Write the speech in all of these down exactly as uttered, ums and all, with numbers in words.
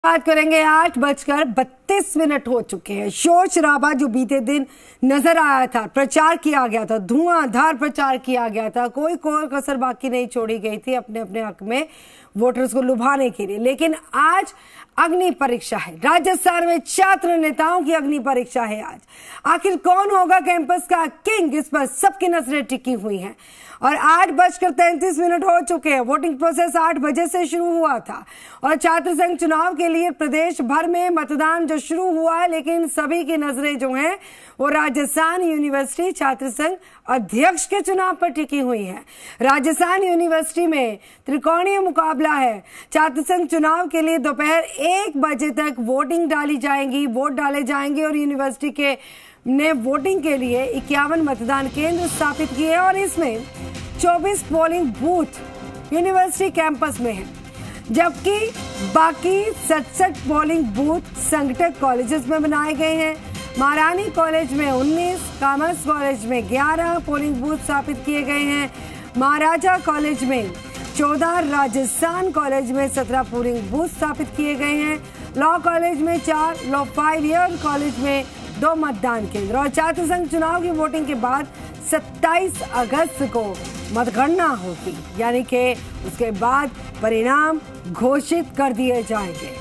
बात करेंगे। आठ बजकर बत्तीस मिनट हो चुके हैं। शोर शराबा जो बीते दिन नजर आया था, प्रचार किया गया था, धुआंधार प्रचार किया गया था, कोई कोई कसर बाकी नहीं छोड़ी गई थी अपने अपने हक में वोटर्स को लुभाने के लिए। लेकिन आज अग्नि परीक्षा है। राजस्थान में छात्र नेताओं की अग्नि परीक्षा है आज। आखिर कौन होगा कैंपस का किंग, इस पर सबकी नजरें टिकी हुई हैं। और आठ बजकर तैंतीस मिनट हो चुके हैं। वोटिंग प्रोसेस आठ बजे से शुरू हुआ था और छात्र संघ चुनाव के लिए प्रदेश भर में मतदान जो शुरू हुआ है, लेकिन सभी की नजरें जो हैं वो राजस्थान यूनिवर्सिटी छात्र संघ अध्यक्ष के चुनाव पर टिकी हुई है। राजस्थान यूनिवर्सिटी में त्रिकोणीय मुकाबला है। छात्र संघ चुनाव के लिए दोपहर एक बजे तक वोटिंग डाली जाएंगी, वोट डाले जाएंगे और यूनिवर्सिटी के ने वोटिंग के लिए इक्यावन मतदान केंद्र स्थापित किए और इसमें चौबीस पोलिंग बूथ यूनिवर्सिटी कैंपस में है, जबकि बाकी सड़सठ पोलिंग बूथ संगठक कॉलेजेस में बनाए गए हैं। महारानी कॉलेज में उन्नीस, कॉमर्स कॉलेज में ग्यारह पोलिंग बूथ स्थापित किए गए हैं। महाराजा कॉलेज में चौदह, राजस्थान कॉलेज में सत्रह पोलिंग बूथ स्थापित किए गए हैं। लॉ कॉलेज में चार, लॉ फाइव ईयर कॉलेज में दो मतदान केंद्र। और छात्र संघ चुनाव की वोटिंग के बाद सत्ताईस अगस्त को मतगणना होगी, यानी कि उसके बाद परिणाम घोषित कर दिए जाएंगे।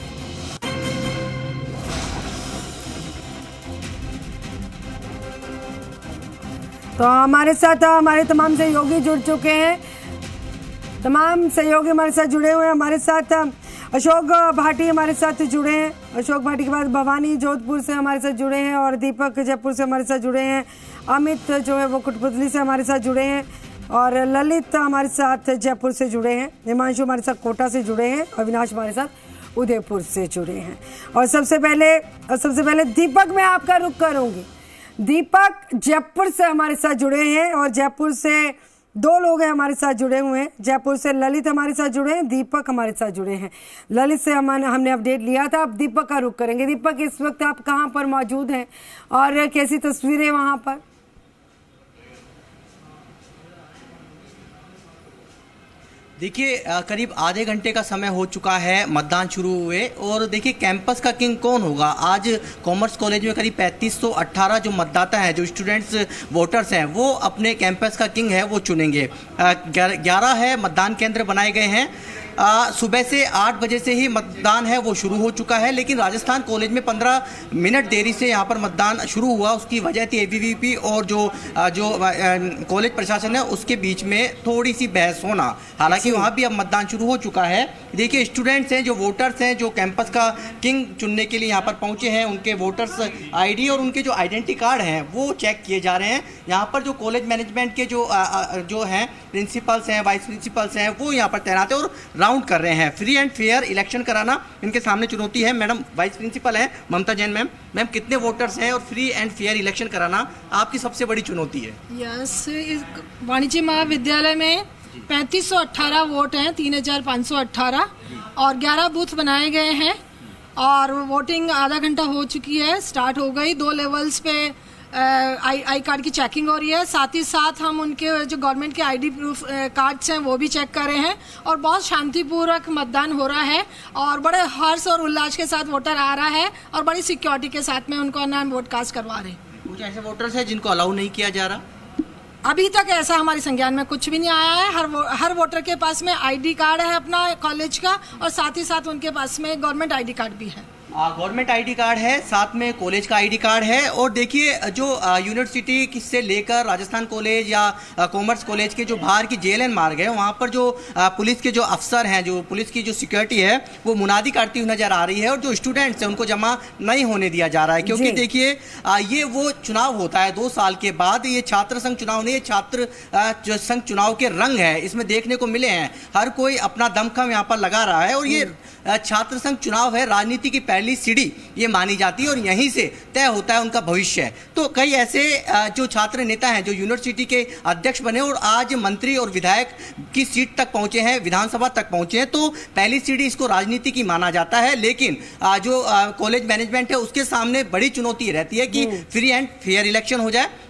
तो हमारे साथ हमारे तमाम सहयोगी जुड़ चुके हैं। तमाम सहयोगी हमारे साथ जुड़े हुए हैं। हमारे साथ अशोक भाटी हमारे साथ जुड़े हैं। अशोक भाटी के बाद भवानी जोधपुर से हमारे साथ जुड़े हैं और दीपक जयपुर से हमारे साथ जुड़े हैं। अमित जो है वो कठपुतली से हमारे साथ जुड़े हैं और ललित हमारे साथ जयपुर से जुड़े हैं। हिमांशु हमारे साथ कोटा से जुड़े हैं और अविनाश हमारे साथ उदयपुर से जुड़े हैं। और सबसे पहले सबसे पहले दीपक मैं आपका रुख करूंगी। दीपक जयपुर से हमारे साथ जुड़े हैं और जयपुर से दो लोग हैं हमारे साथ जुड़े हुए हैं। जयपुर से ललित हमारे साथ जुड़े हैं, दीपक हमारे साथ जुड़े हैं। ललित से हम हमने अपडेट लिया था, अब दीपक का रुख करेंगे। दीपक, इस वक्त आप कहां पर मौजूद हैं और कैसी तस्वीरें वहां पर? देखिए, करीब आधे घंटे का समय हो चुका है मतदान शुरू हुए और देखिए कैंपस का किंग कौन होगा। आज कॉमर्स कॉलेज में करीब पैंतीस सौ अट्ठारह जो मतदाता हैं, जो स्टूडेंट्स वोटर्स हैं, वो अपने कैंपस का किंग है वो चुनेंगे। ग्यारह है मतदान केंद्र बनाए गए हैं। आ, सुबह से आठ बजे से ही मतदान है वो शुरू हो चुका है, लेकिन राजस्थान कॉलेज में पंद्रह मिनट देरी से यहाँ पर मतदान शुरू हुआ। उसकी वजह थी एबीवीपी और जो आ, जो कॉलेज प्रशासन है उसके बीच में थोड़ी सी बहस होना। हालांकि वहाँ भी अब मतदान शुरू हो चुका है। देखिए, स्टूडेंट्स हैं, जो वोटर्स हैं, जो कैंपस का किंग चुनने के लिए यहाँ पर पहुँचे हैं, उनके वोटर्स आई और उनके जो आइडेंटिटी कार्ड हैं वो चेक किए जा रहे हैं। यहाँ पर जो कॉलेज मैनेजमेंट के जो आ, आ, जो हैं प्रिंसिपल्स हैं, वाइस प्रिंसिपल्स हैं, वो यहाँ पर तैनात है और राउंड कर रहे हैं। फ्री एंड फेयर इलेक्शन कराना इनके सामने चुनौती है। मैडम वाइस प्रिंसिपल हैं ममता जैन मैम, मैम कितने वोटर्स हैं और फ्री एंड फेयर इलेक्शन कराना आपकी सबसे बड़ी चुनौती है? यस, वाणिज्य महाविद्यालय में पैंतीस सौ अट्ठारह वोट हैं, तीन हजार पाँच सौ अट्ठारह और ग्यारह बूथ बनाए गए हैं और वोटिंग आधा घंटा हो चुकी है, स्टार्ट हो गई। दो लेवल्स पे आई आई कार्ड की चेकिंग हो रही है। साथ ही साथ हम उनके जो गवर्नमेंट के आईडी प्रूफ कार्ड्स हैं वो भी चेक कर रहे हैं और बहुत शांतिपूर्वक मतदान हो रहा है और बड़े हर्ष और उल्लास के साथ वोटर आ रहा है और बड़ी सिक्योरिटी के साथ में उनको नाम वोट कास्ट करवा रहे हैं। कुछ ऐसे वोटर्स हैं जिनको अलाउ नहीं किया जा रहा? अभी तक ऐसा हमारे संज्ञान में कुछ भी नहीं आया है। हर वो, हर वोटर के पास में आईडी कार्ड है अपना कॉलेज का और साथ ही साथ उनके पास में गवर्नमेंट आईडी कार्ड भी है। गवर्नमेंट आईडी कार्ड है, साथ में कॉलेज का आईडी कार्ड है। और देखिए, जो यूनिवर्सिटी से लेकर राजस्थान कॉलेज या कॉमर्स कॉलेज के जो बाहर की जेएलएन मार्ग है, वहाँ पर जो आ, पुलिस के जो अफसर हैं, जो पुलिस की जो सिक्योरिटी है वो मुनादी करती हुई नजर आ रही है और जो स्टूडेंट्स हैं उनको जमा नहीं होने दिया जा रहा है। क्योंकि देखिए, ये वो चुनाव होता है दो साल के बाद। ये छात्र संघ चुनाव नहीं, ये छात्र जो संघ चुनाव के रंग है इसमें देखने को मिले हैं। हर कोई अपना दमखम यहाँ पर लगा रहा है और ये छात्र संघ चुनाव है, राजनीति की पहली सीढ़ी ये मानी जाती है और यहीं से तय होता है उनका भविष्य। तो कई ऐसे जो छात्र नेता हैं जो यूनिवर्सिटी के अध्यक्ष बने और आज मंत्री और विधायक की सीट तक पहुंचे हैं, विधानसभा तक पहुंचे हैं, तो पहली सीढ़ी इसको राजनीति की माना जाता है। लेकिन जो कॉलेज मैनेजमेंट है उसके सामने बड़ी चुनौती रहती है कि फ्री एंड फेयर इलेक्शन हो जाए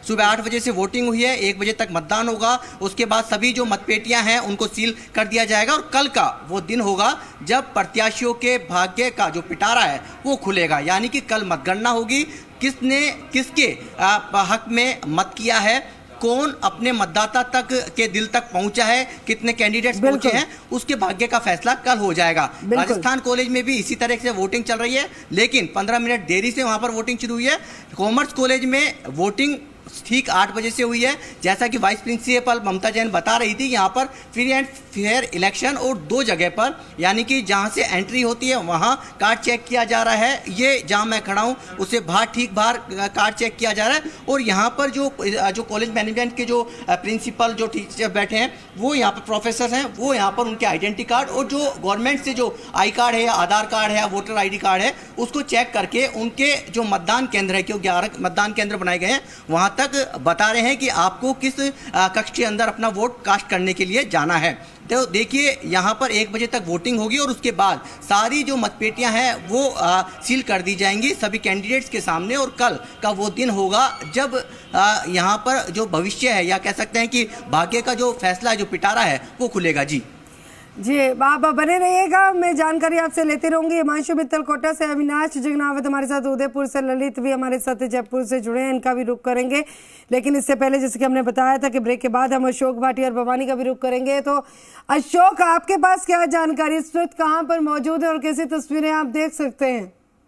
सुबह आठ बजे से वोटिंग हुई है, एक बजे तक मतदान होगा। उसके बाद सभी जो मतपेटियां हैं उनको सील कर दिया जाएगा और कल का वो दिन होगा जब प्रत्याशियों के भाग्य का जो पिटारा है वो खुलेगा। यानी कि कल मतगणना होगी, किसने किसके हक में मत किया है, कौन अपने मतदाता तक के दिल तक पहुंचा है, कितने कैंडिडेट्स पहुंचे हैं, उसके भाग्य का फैसला कल हो जाएगा। राजस्थान कॉलेज में भी इसी तरह से वोटिंग चल रही है, लेकिन पंद्रह मिनट देरी से वहां पर वोटिंग शुरू हुई है। कॉमर्स कॉलेज में वोटिंग ठीक आठ बजे से हुई है। जैसा कि वाइस प्रिंसिपल ममता जैन बता रही थी, यहाँ पर फ्री एंड फेयर इलेक्शन और दो जगह पर, यानी कि जहाँ से एंट्री होती है वहाँ कार्ड चेक किया जा रहा है। ये जहाँ मैं खड़ा हूँ उससे बाहर ठीक बाहर कार्ड चेक किया जा रहा है। और यहाँ पर जो जो कॉलेज मैनेजमेंट के जो प्रिंसिपल जो टीचर बैठे हैं वो यहाँ पर प्रोफेसर हैं, वो यहाँ पर उनके आइडेंटिटी कार्ड और जो गवर्नमेंट से जो आई कार्ड है या आधार कार्ड है या वोटर आई डी कार्ड है उसको चेक करके उनके जो मतदान केंद्र है, क्योंकि ग्यारह मतदान केंद्र बनाए गए हैं, वहाँ तक बता रहे हैं कि आपको किस कक्ष के अंदर अपना वोट कास्ट करने के लिए जाना है। तो देखिए यहाँ पर एक बजे तक वोटिंग होगी और उसके बाद सारी जो मतपेटियां हैं वो आ, सील कर दी जाएंगी सभी कैंडिडेट्स के सामने। और कल का वो दिन होगा जब आ, यहाँ पर जो भविष्य है या कह सकते हैं कि भाग्य का जो फैसला है, जो पिटारा है, वो खुलेगा। जी जी आप बने रहिएगा, मैं जानकारी आपसे लेती रहूंगी। हिमांशु मित्तल कोटा से, अविनाश जगनावत हमारे साथ उदयपुर से, ललित भी हमारे साथ जयपुर से जुड़े हैं, इनका भी रुख करेंगे। लेकिन इससे पहले जैसे कि हमने बताया था कि ब्रेक के बाद हम अशोक भाटी और भवानी का भी रुख करेंगे। तो अशोक, आपके पास क्या जानकारी, इस वक्त कहाँ पर मौजूद है और कैसी तस्वीरें आप देख सकते हैं?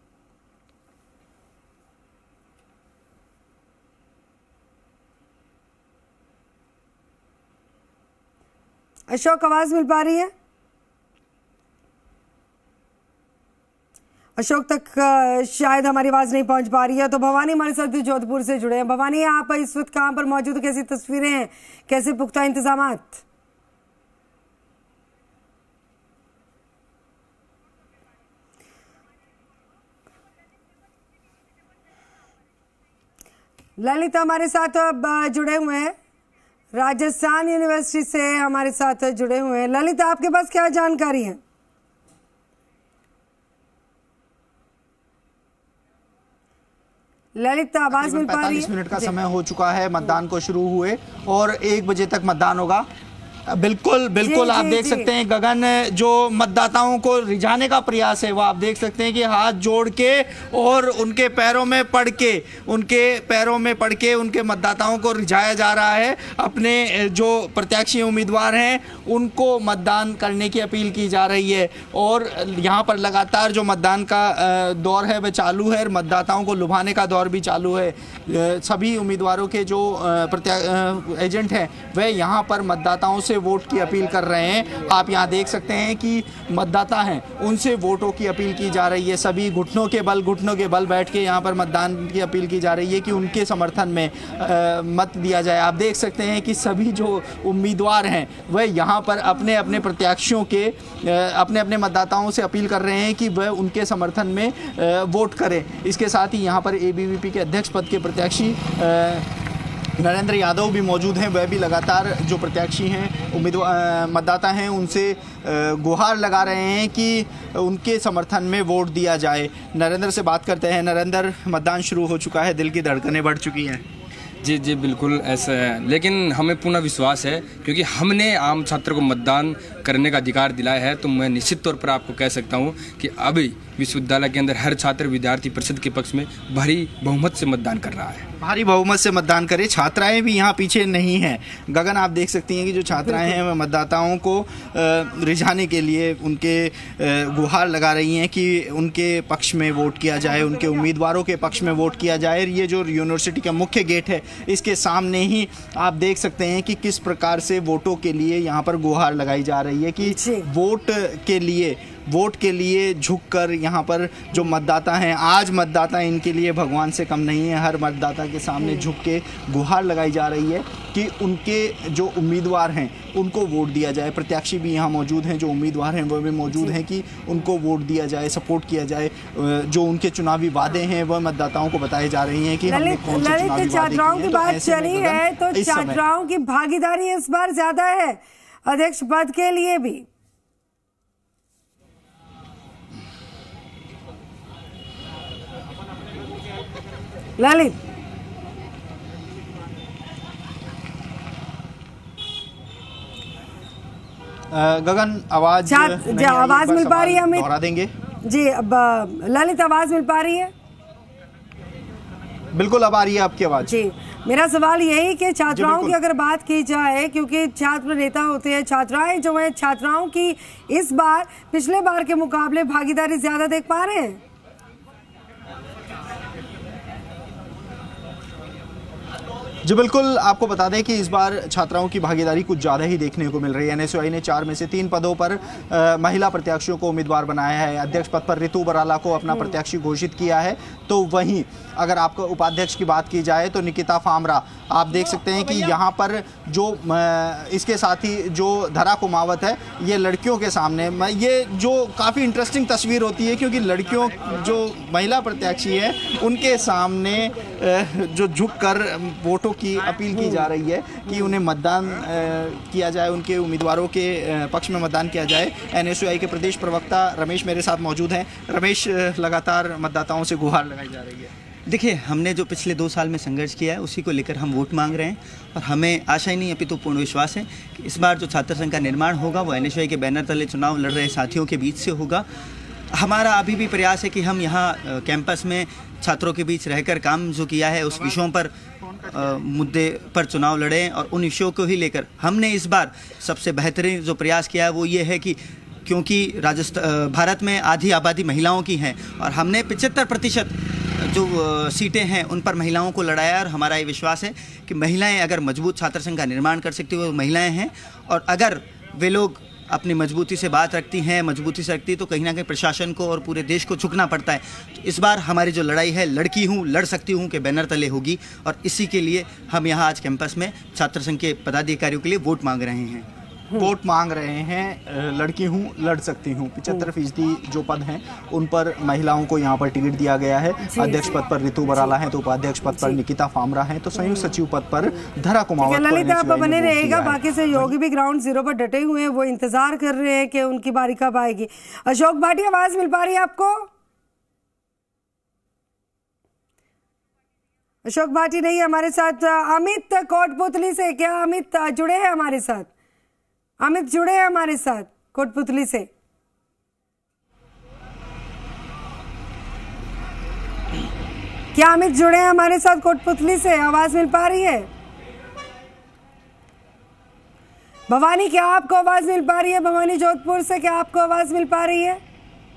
अशोक, आवाज मिल पा रही है? अशोक तक शायद हमारी आवाज नहीं पहुंच पा रही है। तो भवानी हमारे साथ जोधपुर से जुड़े हैं। भवानी, आप इस वक्त कहां पर मौजूद, कैसी तस्वीरें हैं, कैसे पुख्ता इंतजामात? ललित हमारे साथ जुड़े हुए हैं, राजस्थान यूनिवर्सिटी से हमारे साथ जुड़े हुए हैं। ललित, आपके पास क्या जानकारी है? ललित, आवाज मिल पा रही है? पैंतालीस मिनट का समय हो चुका है मतदान को शुरू हुए और एक बजे तक मतदान होगा। बिल्कुल बिल्कुल आप देख सकते हैं गगन, जो मतदाताओं को रिझाने का प्रयास है वो आप देख सकते हैं कि हाथ जोड़ के और उनके पैरों में पड़ के उनके पैरों में पड़ के उनके मतदाताओं को रिझाया जा रहा है। अपने जो प्रत्याशी उम्मीदवार हैं उनको मतदान करने की अपील की जा रही है और यहाँ पर लगातार जो मतदान का दौर है वह चालू है और मतदाताओं को लुभाने का दौर भी चालू है। सभी उम्मीदवारों के जो प्रत्या एजेंट हैं वह यहाँ पर मतदाताओं से वोट की अपील कर रहे हैं। आप यहाँ देख सकते हैं कि मतदाता हैं उनसे वोटों की अपील की जा रही है। सभी घुटनों के बल घुटनों के बल बैठ के यहाँ पर मतदान की अपील की जा रही है कि उनके समर्थन में आ, मत दिया जाए। आप देख सकते हैं कि सभी जो उम्मीदवार हैं वह यहाँ पर अपने अपने प्रत्याशियों के आ, अपने अपने मतदाताओं से अपील कर रहे हैं कि वह उनके समर्थन में आ, वोट करें। इसके साथ ही यहाँ पर ए बी वी पी के अध्यक्ष पद के प्रत्याशी नरेंद्र यादव भी मौजूद हैं। वह भी लगातार जो प्रत्याशी हैं उम्मीदवार मतदाता हैं उनसे गुहार लगा रहे हैं कि उनके समर्थन में वोट दिया जाए। नरेंद्र से बात करते हैं। नरेंद्र, मतदान शुरू हो चुका है, दिल की धड़कनें बढ़ चुकी हैं। जी जी बिल्कुल ऐसा है, लेकिन हमें पूर्ण विश्वास है क्योंकि हमने आम छात्र को मतदान करने का अधिकार दिलाया है। तो मैं निश्चित तौर पर आपको कह सकता हूं कि अभी विश्वविद्यालय के अंदर हर छात्र विद्यार्थी परिषद के पक्ष में भारी बहुमत से मतदान कर रहा है। भारी बहुमत से मतदान करे। छात्राएं भी यहाँ पीछे नहीं हैं। गगन, आप देख सकती हैं कि जो छात्राएं हैं वह मतदाताओं को रिझाने के लिए उनके गुहार लगा रही हैं कि उनके पक्ष में वोट किया जाए, उनके उम्मीदवारों के पक्ष में वोट किया जाए। ये जो यूनिवर्सिटी का मुख्य गेट है इसके सामने ही आप देख सकते हैं कि किस प्रकार से वोटों के लिए यहाँ पर गुहार लगाई जा रही है कि वोट के लिए वोट के लिए झुककर यहाँ पर जो मतदाता हैं, आज मतदाता इनके लिए भगवान से कम नहीं है। हर मतदाता के सामने झुक के गुहार लगाई जा रही है कि उनके जो उम्मीदवार हैं उनको वोट दिया जाए। प्रत्याशी भी यहाँ मौजूद हैं, जो उम्मीदवार हैं वो भी मौजूद हैं कि उनको वोट दिया जाए, सपोर्ट किया जाए। जो उनके चुनावी वादे हैं वह मतदाताओं को बताए जा रही हैं कि हमने कौन से चुनावी वादे छात्राओं की बात चली है तो छात्राओं की भागीदारी इस बार ज्यादा है अध्यक्ष पद के लिए भी। ललित, गगन आवाज आवाज मिल पा रही है हमें? दोहरा देंगे जी। अब ललित आवाज मिल पा रही है? बिल्कुल अब आ रही है आपकी आवाज जी। मेरा सवाल यही कि छात्राओं की अगर बात की जाए, क्योंकि छात्र नेता होते हैं, छात्राएं जो हैं, छात्राओं की इस बार पिछले बार के मुकाबले भागीदारी ज्यादा देख पा रहे हैं? जी बिल्कुल, आपको बता दें कि इस बार छात्राओं की भागीदारी कुछ ज़्यादा ही देखने को मिल रही है। एनएसयूआई ने चार में से तीन पदों पर आ, महिला प्रत्याशियों को उम्मीदवार बनाया है। अध्यक्ष पद पर रितु बराला को अपना प्रत्याशी घोषित किया है। तो वहीं अगर आपको उपाध्यक्ष की बात की जाए तो निकिता फामरा, आप देख सकते हैं कि यहाँ पर जो इसके साथ ही जो धरा कुमावत है, ये लड़कियों के सामने, ये जो काफ़ी इंटरेस्टिंग तस्वीर होती है क्योंकि लड़कियों जो महिला प्रत्याशी है उनके सामने जो झुक कर वोटों की अपील की जा रही है कि उन्हें मतदान किया जाए, उनके उम्मीदवारों के पक्ष में मतदान किया जाए। एनएसयूआई के प्रदेश प्रवक्ता रमेश मेरे साथ मौजूद हैं। रमेश, लगातार मतदाताओं से गुहार लगाई जा रही है। देखिए, हमने जो पिछले दो साल में संघर्ष किया है उसी को लेकर हम वोट मांग रहे हैं और हमें आशा ही नहीं अपितु पूर्ण विश्वास है कि इस बार जो छात्र संघ का निर्माण होगा वो एनएसयूआई के बैनर तले चुनाव लड़ रहे साथियों के बीच से होगा। हमारा अभी भी प्रयास है कि हम यहाँ कैंपस में छात्रों के बीच रहकर काम जो किया है उस विषयों पर आ, मुद्दे पर चुनाव लड़ें और उन विषयों को ही लेकर हमने इस बार सबसे बेहतरीन जो प्रयास किया है वो ये है कि क्योंकि राजस्थान भारत में आधी आबादी महिलाओं की है और हमने पचहत्तर प्रतिशत जो सीटें हैं उन पर महिलाओं को लड़ाया और हमारा ये विश्वास है कि महिलाएं अगर मजबूत छात्र संघ का निर्माण कर सकती वो महिलाएं हैं और अगर वे लोग अपनी मजबूती से बात रखती हैं, मजबूती से रखती तो कहीं ना कहीं प्रशासन को और पूरे देश को झुकना पड़ता है। तो इस बार हमारी जो लड़ाई है लड़की हूँ लड़ सकती हूँ के बैनर तले होगी और इसी के लिए हम यहाँ आज कैंपस में छात्र संघ के पदाधिकारियों के लिए वोट मांग रहे हैं। वोट मांग रहे हैं, लड़की हूँ लड़ सकती हूँ। पिछहत्तर फीसदी जो पद हैं उन पर महिलाओं को यहाँ पर टिकट दिया गया है। अध्यक्ष पद पर रितु बराला है तो उपाध्यक्ष पद पर निकिता फामरा है तो संयुक्त सचिव पद पर धरा कुमावत। ललित, आप बने रहेगा। बाकी सहयोगी भी ग्राउंड जीरो पर डटे हुए हैं, वो इंतजार कर रहे हैं कि उनकी बारी कब आएगी। अशोक भाटी, आवाज मिल पा रही है आपको? अशोक भाटी नहीं है हमारे साथ। अमित कोटपुतली से, क्या अमित जुड़े हैं हमारे साथ? अमित जुड़े हैं हमारे साथ कोटपुतली से? क्या अमित जुड़े हैं हमारे साथ कोटपुतली से? आवाज मिल पा रही है? भवानी, क्या आपको आवाज मिल पा रही है? भवानी जोधपुर से, क्या आपको आवाज मिल पा रही है?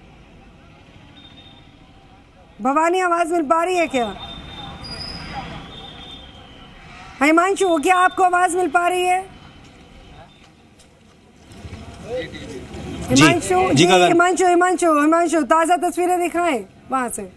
भवानी, आवाज मिल पा रही है क्या? हिमांशु, क्या आपको आवाज मिल पा रही है? हिमांशु जी, हिमांशु हिमांशु हिमांशु ताजा तस्वीरें दिखाएं वहां से।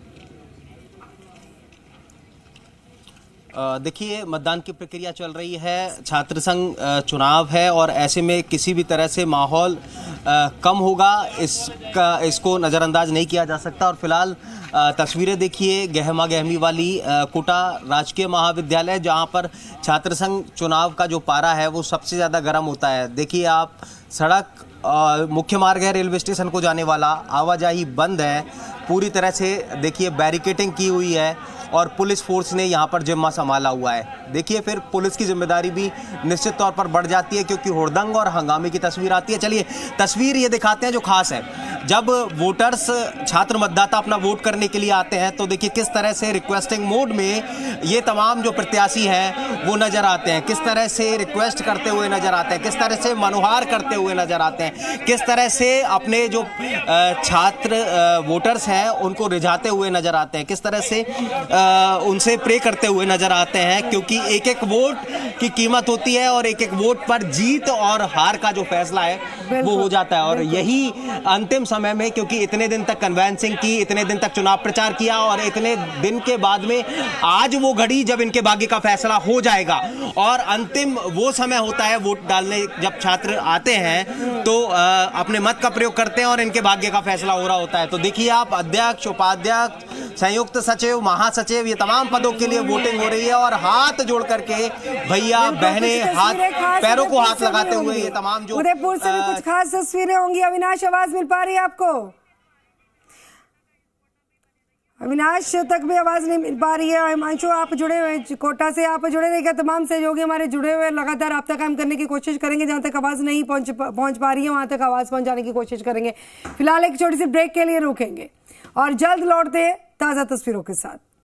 देखिए, मतदान की प्रक्रिया चल रही है, छात्र संघ चुनाव है और ऐसे में किसी भी तरह से माहौल कम होगा इसका इसको नज़रअंदाज नहीं किया जा सकता। और फिलहाल तस्वीरें देखिए गहमा गहमी वाली कोटा राजकीय महाविद्यालय, जहां पर छात्र संघ चुनाव का जो पारा है वो सबसे ज़्यादा गर्म होता है। देखिए आप, सड़क मुख्य मार्ग है रेलवे स्टेशन को जाने वाला, आवाजाही बंद है पूरी तरह से। देखिए बैरिकेडिंग की हुई है और पुलिस फोर्स ने यहाँ पर जिम्मा संभाला हुआ है। देखिए फिर पुलिस की जिम्मेदारी भी निश्चित तौर पर बढ़ जाती है क्योंकि हुड़दंग और हंगामे की तस्वीर आती है। चलिए तस्वीर ये दिखाते हैं जो खास है। जब वोटर्स, छात्र मतदाता अपना वोट करने के लिए आते हैं तो देखिए किस तरह से रिक्वेस्टिंग मोड में ये तमाम जो प्रत्याशी हैं वो नजर आते हैं, किस तरह से रिक्वेस्ट करते हुए नजर आते हैं, किस तरह से मनोहार करते हुए नजर आते हैं, किस तरह से अपने जो छात्र वोटर्स हैं उनको रिझाते हुए नजर आते हैं, किस तरह से उनसे प्रे करते हुए नजर आते हैं। क्योंकि एक एक वोट की कीमत होती है और एक एक वोट पर जीत और हार का जो फैसला है वो हो जाता है। और यही अंतिम समय में, क्योंकि इतने दिन तक कन्वेंसिंग की, इतने दिन तक चुनाव प्रचार किया और इतने दिन के बाद में आज वो घड़ी जब इनके भाग्य का फैसला हो जाएगा और अंतिम वो समय होता है वोट डालने, जब छात्र आते हैं तो आ, अपने मत का प्रयोग करते हैं और इनके भाग्य का फैसला हो रहा होता है। तो देखिए आप, अध्यक्ष, उपाध्यक्ष, संयुक्त सचिव, महासचिव, ये तमाम पदों के लिए वोटिंग हो रही है और हाथ जोड़ करके भैया बहने हाथ पैरों को हाथ लगाते हुए ये तमाम जो उदयपुर से भी कुछ खास तस्वीरें होंगी। अविनाश, आवाज मिल पा रही है आपको? अविनाश तक भी आवाज नहीं मिल पा रही है। हिमांशु आप जुड़े हुए कोटा से, आप जुड़े रहिएगा। तमाम सहयोगी हमारे जुड़े हुए लगातार राब्ता कायम करने की कोशिश करेंगे, जहां तक आवाज नहीं पहुंच पहुंच पा रही है वहां तक आवाज पहुंचाने की कोशिश करेंगे। फिलहाल एक छोटी सी ब्रेक के लिए रुकेंगे और जल्द लौटते हैं ताजा तस्वीरों के साथ।